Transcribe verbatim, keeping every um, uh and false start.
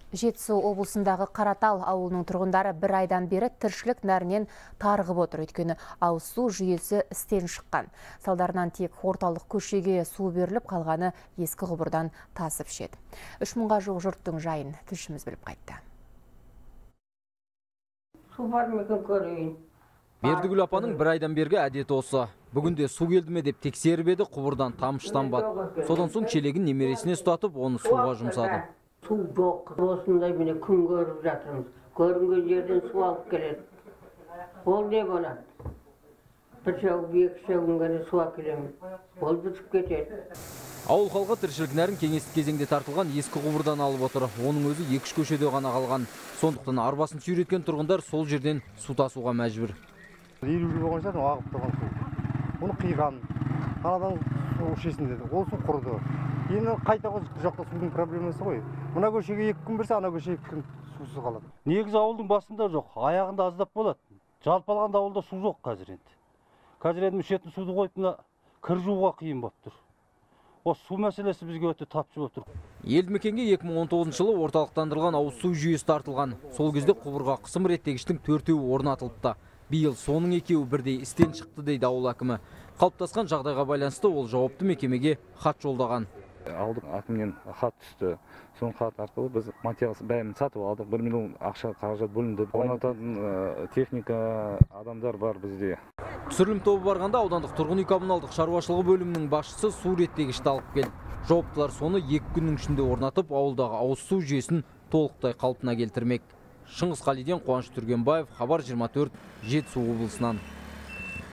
Жетісу облысындағы Қаратал ауылының тұрғындары бір айдан бері тіршілік нәрінен тарығып отыр. Өйткені ауыз су жүйесі істен шыққан. Салдарынан тек орталық көшеге су беріліп, қалғаны ескі құбырдан тасып ішеді. Үш мыңға жуық жұрттың жайын тілшіміз біліп қайтты. Су бар ма екен көрейін. Бердігүл апаның бір айдан бергі әдеті осы. Бүгінде су келді ме деп тексеріп еді, құбырдан тамшытанбады. Содан соң челегін немересіне ұстатып, оны суға жұмсады. Су жоқ. Осындай міне күн көріп жатырмыз. Көрінген жерден су алып келеді. Ол не болады? Bir şau, bir şau'nun gene su akılamız. Ол бітіп кетеді. Ауыл халқы тіршілік нәрін кеңестік кезеңде тартылған ескі құбырдан алып отыр. Оның өзі екі-үш көшеде ғана қалған. Сондықтан арбасын сүйреткен тұрғындар сол жерден су тасуға мәжбүр. елу жыл болған шығар ағып тұрған су. Оны қиған. Анадан су ішесін деді. Ол су құрды. Енді қайта жақта судың проблемасы ғой. Мына көшеге екі күн берсе, ана көшеге екі күн сусыз қалады. Негізі ауылдың басында жоқ, аяғында аздап болады. Жалпы алғанда ауылда су жоқ қазір енді. Қазір енді ішетін суды қойып, мына кір жууға қиын болып тұр. Осы су мәселесі бізге өте тапшы болып тұр. Елді мекенге екі мың он тоғызыншы жылы орталықтандырылған ауыз су жүйесі тартылған. Сол кезде құбырға қысым реттегіштің төртеуі орнатылыпты. Биыл соның екеуі бірдей істен шықты дейді ауыл әкімі. Қалыптасқан жағдайға байланысты ол жауапты мекемеге хат жолдаған. Ауылдың әкімінен хат түсті. Соның хат арқылы біз материал бәрін сатып алдық. бір миллион ақша қаражат бөлінді. Орнататын техника, адамдар бар бізде. Түсірілім тобы барғанда аудандық тұрғын үй коммуналдық шаруашылығы бөлімінің басшысы су реттегішті алып келді. Жауаптылар соны екі күннің ішінде орнатып, ауылдағы ауыз су жүйесін толықтай қалпына келтірмек. Шыңғыс Қалиден, Қуаныш Түргенбаев, Хабар жиырма төрт, Жетісу облысынан.